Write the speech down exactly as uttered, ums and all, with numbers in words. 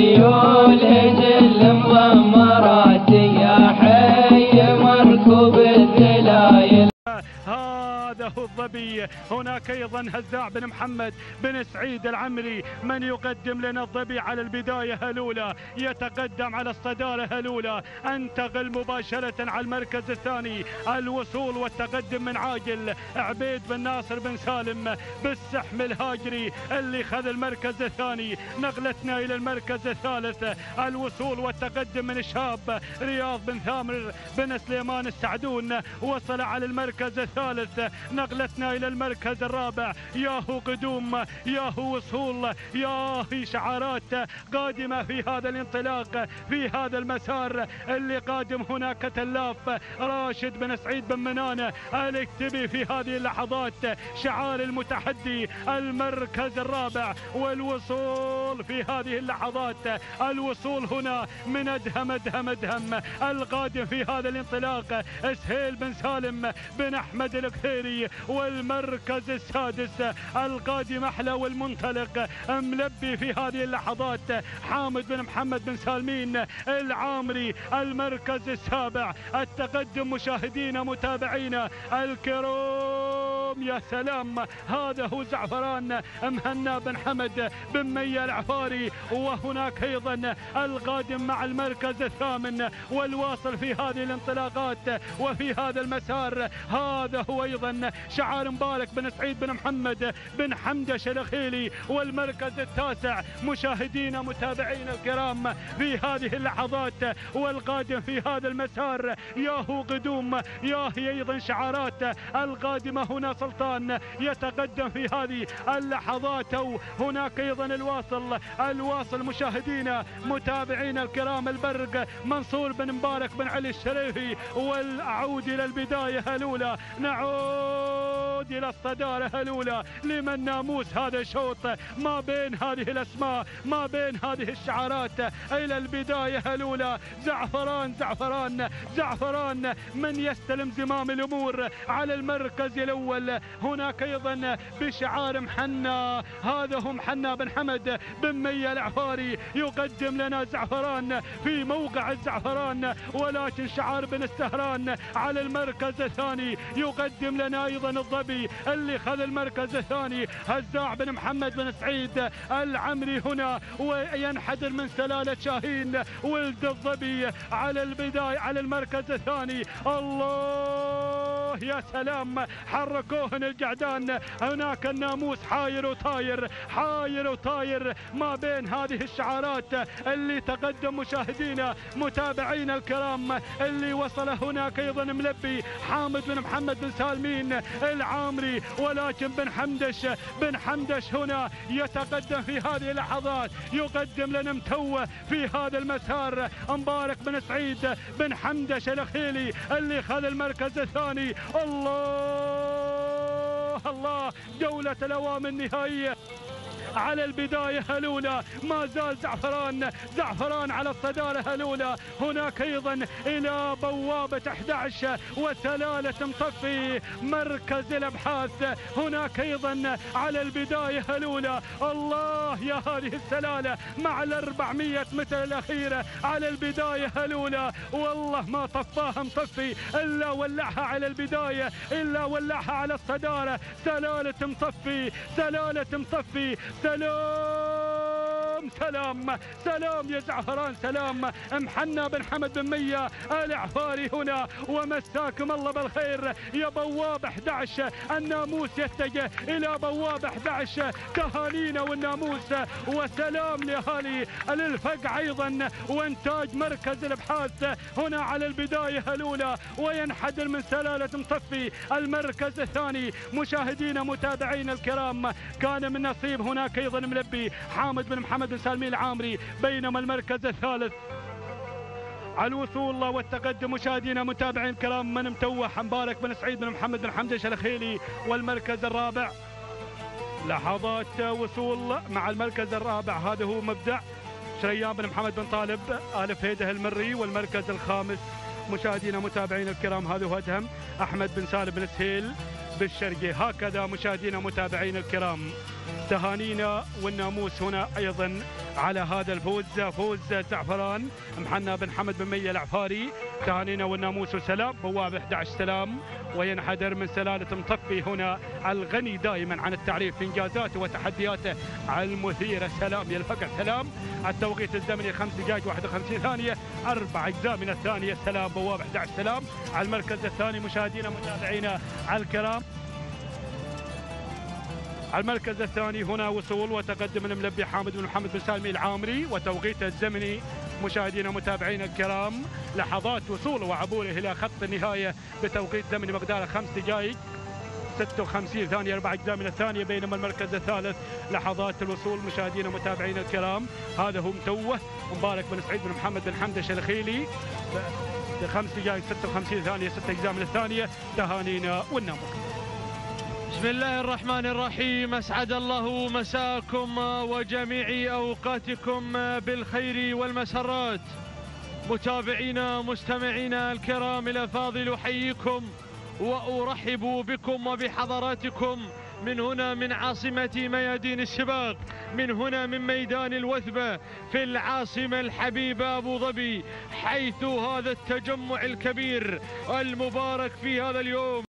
خيول جل مضمرات يا حي مركوب الذلايل. هذا هو الظبي. هناك ايضا هزاع بن محمد بن سعيد العمري من يقدم لنا الظبي على البدايه هلوله، يتقدم على الصداره هلوله، انتقل مباشره على المركز الثاني. الوصول والتقدم من عاجل عبيد بن ناصر بن سالم بالسحم الهاجري اللي خذ المركز الثاني. نقلتنا الى المركز الثالث، الوصول والتقدم من الشاب رياض بن ثامر بن سليمان السعدون وصل على المركز الثالث. نقلتنا الى المركز الرابع. ياهو قدوم، ياهو وصول، ياهي شعارات قادمه في هذا الانطلاق في هذا المسار اللي قادم. هناك تلاف راشد بن سعيد بن منانه الاكتبي في هذه اللحظات شعار المتحدي المركز الرابع. والوصول في هذه اللحظات، الوصول هنا من ادهم ادهم ادهم القادم في هذا الانطلاق سهيل بن سالم بن احمد الكثيري. والمركز السادس القادم احلى والمنطلق ملبي في هذه اللحظات حامد بن محمد بن سالمين العامري. المركز السابع التقدم مشاهدينا متابعينا الكرام. يا سلام، هذا هو زعفران مهنا بن حمد بن مية العفاري. وهناك ايضا القادم مع المركز الثامن والواصل في هذه الانطلاقات وفي هذا المسار. هذا هو ايضا شعار مبارك بن سعيد بن محمد بن حمدش الخيلي. والمركز التاسع مشاهدينا متابعينا الكرام في هذه اللحظات والقادم في هذا المسار ياهو قدوم، ياهي ايضا شعارات القادمه. هنا سلطان يتقدم في هذه اللحظات. وهناك ايضا الواصل الواصل مشاهدينا متابعينا الكرام البرق منصور بن مبارك بن علي الشريفي. واعود الى البدايه هلوله، نعود الى الصداره هلوله لمن ناموس هذا الشوط ما بين هذه الاسماء ما بين هذه الشعارات. الى البدايه هلوله، زعفران زعفران زعفران من يستلم زمام الامور على المركز الاول. هناك ايضا بشعار محنا، هذا هو محنا بن حمد بن مية العفاري يقدم لنا زعفران في موقع الزعفران. ولكن شعار بن السهران على المركز الثاني يقدم لنا ايضا الظبي اللي خذ المركز الثاني. هزاع بن محمد بن سعيد العمري هنا وينحدر من سلالة شاهين ولد الظبي على البداية على المركز الثاني. الله يا سلام، حركوهن القعدان. هناك الناموس حاير وطاير حاير وطاير ما بين هذه الشعارات اللي تقدم مشاهدينا متابعينا الكرام. اللي وصل هناك ايضا ملبي حامد بن محمد بن سالمين العامري. ولكن بن حمدش بن حمدش هنا يتقدم في هذه اللحظات، يقدم لنا متوه في هذا المسار مبارك بن سعيد بن حمدش الخيلي اللي خذ المركز الثاني. الله الله، جولة الأوامر النهائية على البداية هلولة. ما زال زعفران زعفران على الصدارة هلولة. هناك أيضا إلى بوابة أحد عشر وسلالة مطفي مركز الأبحاث. هناك أيضا على البداية هلولة. الله يا هذه السلالة مع الأربعمية متر الأخيرة على البداية هلولة. والله ما طفاها مطفي إلا ولعها على البداية إلا ولعها على الصدارة. سلالة مطفي سلالة مطفي سلام سلام سلام يا زعفران سلام. محنا بن حمد بن مية العفاري هنا ومساكم الله بالخير يا بواب أحد عشر. الناموس يتجه إلى بواب أحد عشر. تهانينا والناموس وسلام لأهالي للفقع أيضا وإنتاج مركز الأبحاث هنا على البداية هلولة. وينحدر من سلالة مطفي المركز الثاني. مشاهدينا متابعينا الكرام كان من نصيب هناك ايضا ملبي حامد بن محمد بن سالمين العامري. بينما المركز الثالث على الوصول والتقدم مشاهدينا متابعين الكرام من متوح مبارك بن سعيد بن محمد بن حمدش الخيلي. والمركز الرابع لحظات وصول مع المركز الرابع هذا هو مبدع شريان بن محمد بن طالب آل فهيده المري. والمركز الخامس مشاهدينا متابعين الكرام هذا هو ادهم احمد بن سالم بن سهيل بالشرقي. هكذا مشاهدينا متابعين الكرام تهانينا والناموس هنا ايضا على هذا الفوز، فوز زعفران محنا بن حمد بن مية العفاري. تهانينا والناموس والسلام. بوابه احد عشر سلام وينحدر من سلالة مطفي هنا الغني دائما عن التعريف في انجازاته وتحدياته المثيره. سلام يا الفقع سلام. التوقيت الزمني خمس دقائق واحد وخمسين ثانيه، اربع اجزاء من الثانيه. سلام بوابه احد عشر سلام. على المركز الثاني مشاهدينا متابعينا الكرام، على المركز الثاني هنا وصول وتقدم الملبي حامد بن محمد بن سالمي العامري، وتوقيت الزمني مشاهدينا متابعينا الكرام لحظات وصوله وعبوره الى خط النهايه بتوقيت زمني مقداره خمس دقائق ستة وخمسين ثانيه، اربع اجزاء من الثانيه. بينما المركز الثالث لحظات الوصول مشاهدينا متابعينا الكرام هذا هو متوه مبارك بن سعيد بن محمد بن حمدش الخيلي بخمس دقائق ستة وخمسين ثانيه، ستة اجزاء من الثانيه. تهانينا والناموس. بسم الله الرحمن الرحيم. أسعد الله مساكم وجميع أوقاتكم بالخير والمسرات. متابعينا مستمعينا الكرام الأفاضل، أحييكم وأرحب بكم وبحضراتكم من هنا من عاصمة ميادين السباق، من هنا من ميدان الوثبة في العاصمة الحبيبة أبو ظبي، حيث هذا التجمع الكبير المبارك في هذا اليوم